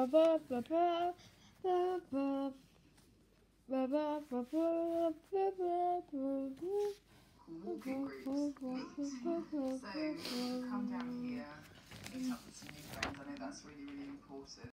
Walking groups meet. So come down here, meet up with some new friends. I know that's really, really important.